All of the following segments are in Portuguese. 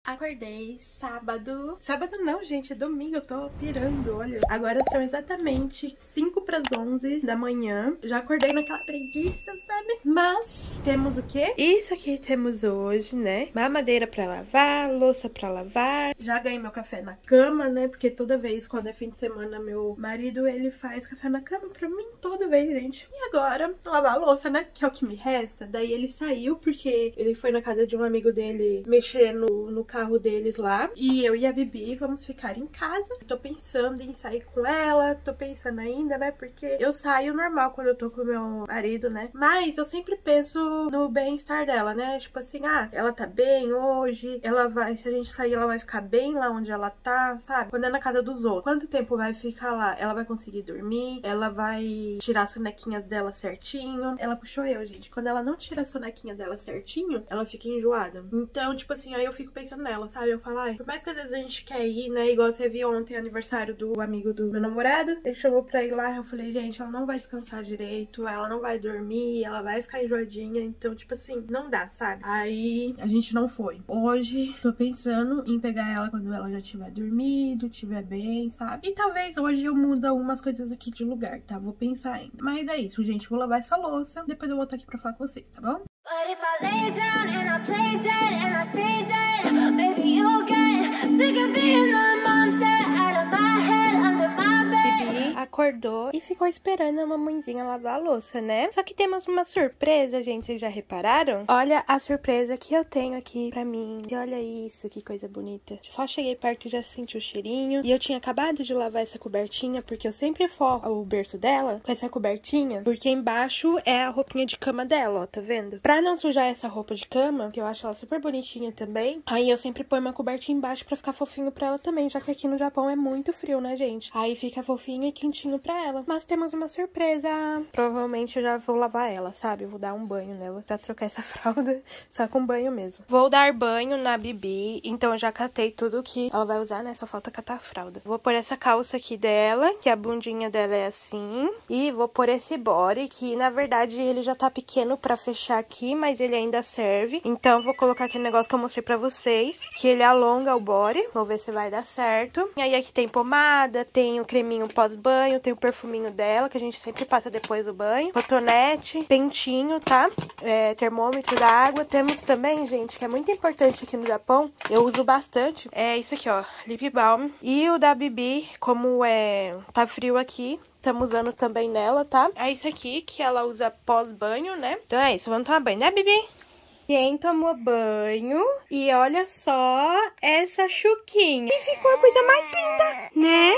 Acordei sábado. Sábado não, gente, é domingo, eu tô pirando, olha. Agora são exatamente 5 para as 11 da manhã. Já acordei naquela preguiça, sabe? Mas temos o quê? Isso aqui temos hoje, né? Mamadeira pra lavar, louça pra lavar. Já ganhei meu café na cama, né? Porque toda vez, quando é fim de semana, meu marido, ele faz café na cama pra mim. Toda vez, gente. E agora, lavar a louça, né? Que é o que me resta. Daí ele saiu porque ele foi na casa de um amigo dele mexer no carro deles lá. E eu e a Bibi vamos ficar em casa. Tô pensando em sair com ela. Tô pensando ainda, né? Porque eu saio normal quando eu tô com o meu marido, né? Mas eu sempre penso no bem-estar dela, né? Tipo assim, ela tá bem hoje. Ela vai, se a gente sair, ela vai ficar bem lá onde ela tá, sabe? Quando é na casa dos outros. Quanto tempo vai ficar lá? Ela vai conseguir dormir? Ela vai tirar a sonequinha dela certinho? Ela puxou eu, gente. Quando ela não tira a sonequinha dela certinho, ela fica enjoada. Então, tipo assim, aí eu fico pensando nela, sabe? Eu falo, por mais que às vezes a gente quer ir, né? Igual você viu ontem, aniversário do amigo do meu namorado. Ele chamou pra ir lá, eu falei, gente, ela não vai descansar direito, ela não vai dormir, ela vai ficar enjoadinha. Então, tipo assim, não dá, sabe? Aí a gente não foi. Hoje, tô pensando em pegar ela quando ela já tiver dormido, tiver bem, sabe? E talvez hoje eu mude algumas coisas aqui de lugar, tá? Vou pensar ainda. Mas é isso, gente. Vou lavar essa louça. Depois eu volto aqui pra falar com vocês, tá bom? But if I lay down and I play dead and I stay dead, maybe you'll get sick of being the monster out of my head, under my bed. Bibi acordou e ficou esperando a mamãezinha lavar a louça, né? Só que temos uma surpresa, gente. Vocês já repararam? Olha a surpresa que eu tenho aqui pra mim. E olha isso, que coisa bonita. Só cheguei perto e já senti o cheirinho. E eu tinha acabado de lavar essa cobertinha, porque eu sempre forro o berço dela com essa cobertinha, porque embaixo é a roupinha de cama dela, ó, tá vendo? Pra não sujar essa roupa de cama, que eu acho ela super bonitinha também, aí eu sempre ponho uma cobertinha embaixo pra ficar fofinho pra ela também, já que aqui no Japão é muito frio, né, gente? Aí fica fofinho e quentinho pra ela. Mas temos uma surpresa. Provavelmente eu já vou lavar ela, sabe? Eu vou dar um banho nela pra trocar essa fralda, só com banho mesmo. Vou dar banho na Bibi, então eu já catei tudo que ela vai usar, né? Só falta catar a fralda. Vou pôr essa calça aqui dela, que a bundinha dela é assim, e vou pôr esse body, que na verdade ele já tá pequeno pra fechar aqui, mas ele ainda serve. Então, vou colocar aquele negócio que eu mostrei pra vocês, que ele alonga o body. Vou ver se vai dar certo. E aí, aqui tem pomada, tem o creminho pós-banho, tem o perfuminho dela, que a gente sempre passa depois do banho. Cotonete, pentinho, tá? Termômetro da água. Temos também, gente, que é muito importante aqui no Japão, eu uso bastante, é isso aqui, ó, lip balm. E o da Bibi, como tá frio aqui, estamos usando também nela, tá? É isso aqui que ela usa pós-banho, né? Então é isso, vamos tomar banho, né, Bibi? Quem tomou banho e olha só essa chuquinha. E ficou a coisa mais linda, né?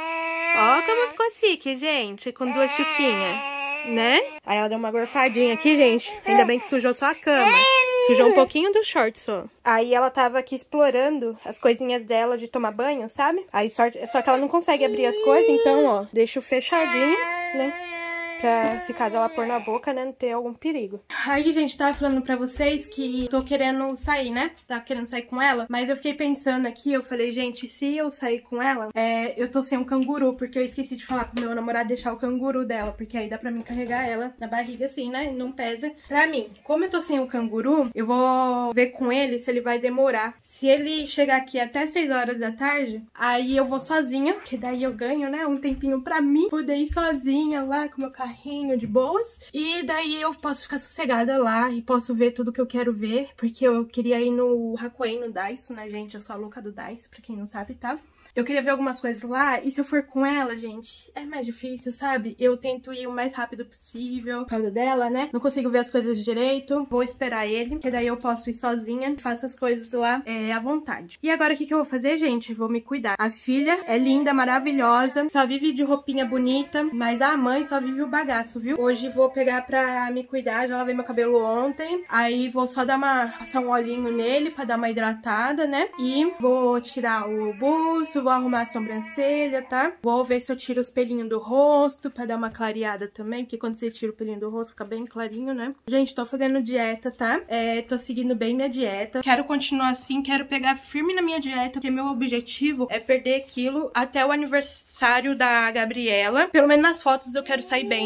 Ó como ficou chique, gente, com duas chuquinhas, né? Aí ela deu uma gorfadinha aqui, gente. Ainda bem que sujou só a cama. Sujou um pouquinho do short só. Aí ela tava aqui explorando as coisinhas dela de tomar banho, sabe? Aí só que ela não consegue abrir as coisas, então, ó, deixo fechadinho, né? Pra, se caso ela pôr na boca, né, não ter algum perigo. Aí, gente, tava falando pra vocês que tô querendo sair, né? Tava querendo sair com ela, mas eu fiquei pensando aqui, eu falei, gente, se eu sair com ela, eu tô sem um canguru, porque eu esqueci de falar pro meu namorado deixar o canguru dela, porque aí dá pra mim carregar ela na barriga assim, né? Não pesa pra mim. Como eu tô sem o canguru, eu vou ver com ele se ele vai demorar. Se ele chegar aqui até 6 horas da tarde, aí eu vou sozinha, que daí eu ganho, né, um tempinho pra mim, poder ir sozinha lá com meu carrinho de boas, e daí eu posso ficar sossegada lá e posso ver tudo que eu quero ver, porque eu queria ir no Hakuen, no Daiso, né, gente? Eu sou a louca do Daiso, pra quem não sabe, tá? Eu queria ver algumas coisas lá, e se eu for com ela, gente, é mais difícil, sabe? Eu tento ir o mais rápido possível por causa dela, né? Não consigo ver as coisas direito, vou esperar ele, que daí eu posso ir sozinha, faço as coisas lá à vontade. E agora o que eu vou fazer, gente? Vou me cuidar. A filha é linda, maravilhosa, só vive de roupinha bonita, mas a mãe só vive o bagaço, viu? Hoje vou pegar pra me cuidar, já lavei meu cabelo ontem, aí vou só passar um olhinho nele pra dar uma hidratada, né? E vou tirar o buço, vou arrumar a sobrancelha, tá? Vou ver se eu tiro os pelinhos do rosto pra dar uma clareada também, porque quando você tira o pelinho do rosto fica bem clarinho, né? Gente, tô fazendo dieta, tá? Tô seguindo bem minha dieta. Quero continuar assim, quero pegar firme na minha dieta, porque meu objetivo é perder quilo até o aniversário da Gabriela. Pelo menos nas fotos eu quero sair bem,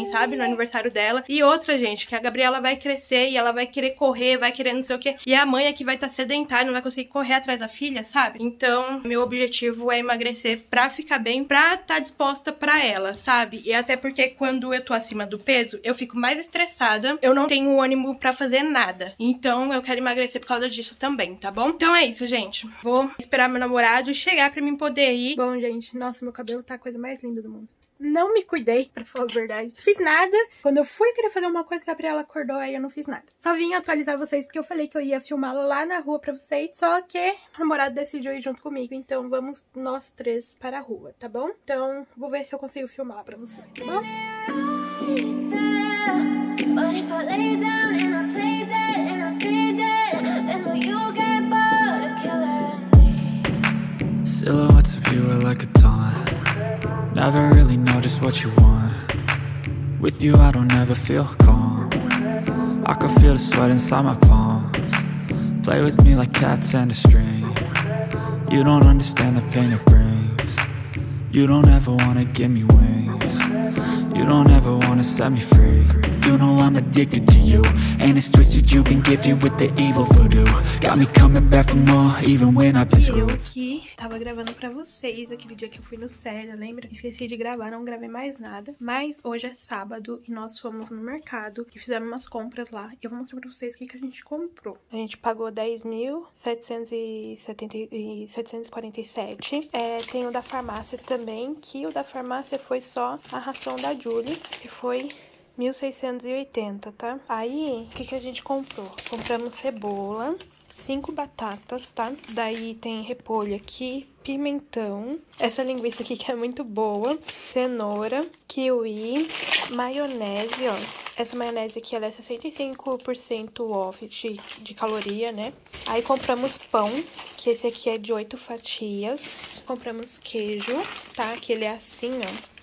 também, sabe? No aniversário dela. E outra, gente, que a Gabriela vai crescer e ela vai querer correr, vai querer não sei o quê. E a mãe aqui vai estar sedentária, não vai conseguir correr atrás da filha, sabe? Então, meu objetivo é emagrecer pra ficar bem, pra estar disposta pra ela, sabe? E até porque quando eu tô acima do peso, eu fico mais estressada, eu não tenho ânimo pra fazer nada. Então, eu quero emagrecer por causa disso também, tá bom? Então é isso, gente. Vou esperar meu namorado chegar pra mim poder ir. Bom, gente, nossa, meu cabelo tá a coisa mais linda do mundo. Não me cuidei, pra falar a verdade. Fiz nada. Quando eu fui querer fazer uma coisa, a Gabriela acordou, aí eu não fiz nada. Só vim atualizar vocês, porque eu falei que eu ia filmar lá na rua pra vocês, só que o namorado decidiu ir junto comigo, então vamos nós três para a rua, tá bom? Então, vou ver se eu consigo filmar lá pra vocês, tá bom? But if I lay down and I play dead and I stay dead, then will you get bored of killing me? Silhouettes of you are like a taunt. Never really know just what you want. With you I don't ever feel calm. I can feel the sweat inside my palms. Play with me like cats and a string. You don't understand the pain it brings. You don't ever wanna give me wings. You don't ever wanna set me free. You know I'm addicted to you, and it's twisted, you've been gifted with the evil voodoo. Got me coming back for more, even when I've been screwed. Eu aqui tava gravando pra vocês aquele dia que eu fui no Célia, lembra? Esqueci de gravar, não gravei mais nada. Mas hoje é sábado e nós fomos no mercado e fizemos umas compras lá. Eu vou mostrar pra vocês o que a gente comprou. A gente pagou 10.747. Tem o da farmácia também, que o da farmácia foi só a ração da Julie, que foi 1.680, tá? Aí, o que a gente comprou? Compramos cebola, 5 batatas, tá? Daí tem repolho aqui, pimentão, essa linguiça aqui que é muito boa, cenoura, kiwi, maionese, ó. Essa maionese aqui, ela é 65% off de caloria, né? Aí compramos pão, que esse aqui é de 8 fatias. Compramos queijo, tá? Que ele é assim, ó.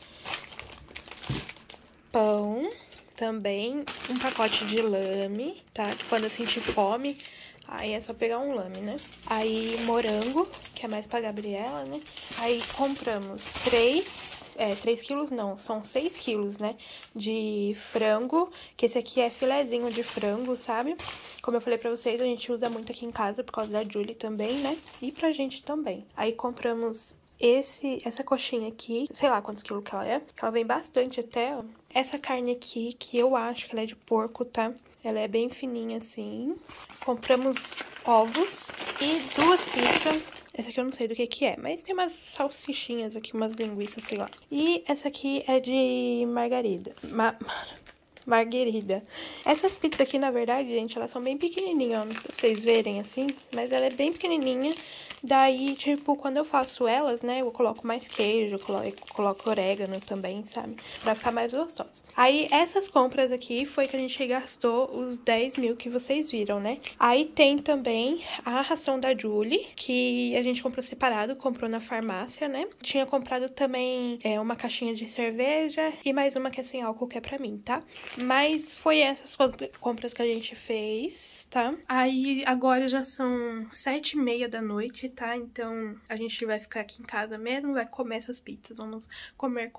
Pão, também um pacote de lame, tá? Que quando eu sentir fome, aí é só pegar um lame, né? Aí morango, que é mais pra Gabriela, né? Aí compramos 3 quilos não, são 6 quilos, né? De frango, que esse aqui é filezinho de frango, sabe? Como eu falei pra vocês, a gente usa muito aqui em casa por causa da Julie também, né? E pra gente também. Aí compramos essa coxinha aqui, sei lá quantos quilos que ela é. Ela vem bastante até, ó. Essa carne aqui, que eu acho que ela é de porco, tá? Ela é bem fininha assim. Compramos ovos e 2 pizzas. Essa aqui eu não sei do que é, mas tem umas salsichinhas aqui, umas linguiças, sei lá. E essa aqui é de margarida. Marguerita. Essas pizzas aqui, na verdade, gente, elas são bem pequenininhas, ó, pra vocês verem assim, mas ela é bem pequenininha. Daí, tipo, quando eu faço elas, né, eu coloco mais queijo, coloco orégano também, sabe? Pra ficar mais gostosa. Aí, essas compras aqui foi que a gente gastou os 10 mil que vocês viram, né? Aí tem também a ração da Julie, que a gente comprou separado, comprou na farmácia, né? Tinha comprado também uma caixinha de cerveja e mais uma que é sem álcool, que é pra mim, tá? Mas foi essas compras que a gente fez, tá? Aí, agora já são 7h30 da noite, tá? Então, a gente vai ficar aqui em casa mesmo, vai comer essas pizzas, vamos comer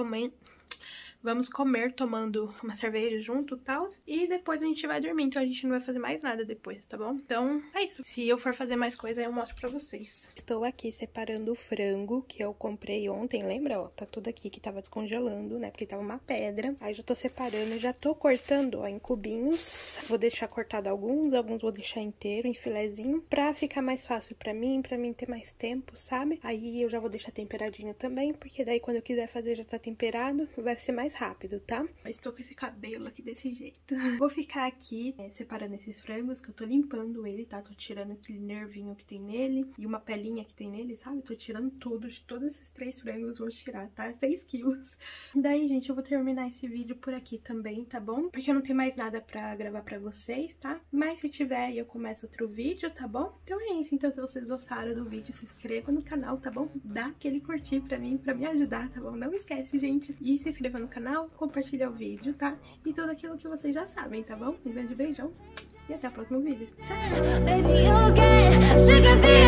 tomando uma cerveja junto e tal. E depois a gente vai dormir, então a gente não vai fazer mais nada depois, tá bom? Então, é isso. Se eu for fazer mais coisa, eu mostro pra vocês. Estou aqui separando o frango que eu comprei ontem, lembra? Ó, tá tudo aqui que tava descongelando, né? Porque tava uma pedra. Aí já tô separando e já tô cortando, ó, em cubinhos. Vou deixar cortado alguns vou deixar inteiro, em filezinho, pra ficar mais fácil pra mim ter mais tempo, sabe? Aí eu já vou deixar temperadinho também, porque daí quando eu quiser fazer já tá temperado, vai ser mais rápido, tá? Eu estou com esse cabelo aqui desse jeito. Vou ficar aqui separando esses frangos, que eu tô limpando ele, tá? Tô tirando aquele nervinho que tem nele e uma pelinha que tem nele, sabe? Tô tirando tudo, de todos esses 3 frangos vou tirar, tá? 6 quilos. Daí, gente, eu vou terminar esse vídeo por aqui também, tá bom? Porque eu não tenho mais nada pra gravar pra vocês, tá? Mas se tiver, eu começo outro vídeo, tá bom? Então é isso. Então, se vocês gostaram do vídeo, se inscreva no canal, tá bom? Dá aquele curtir pra mim, pra me ajudar, tá bom? Não esquece, gente. E se inscreva no canal, compartilha o vídeo, tá? E tudo aquilo que vocês já sabem, tá bom? Um grande beijão e até o próximo vídeo. Tchau!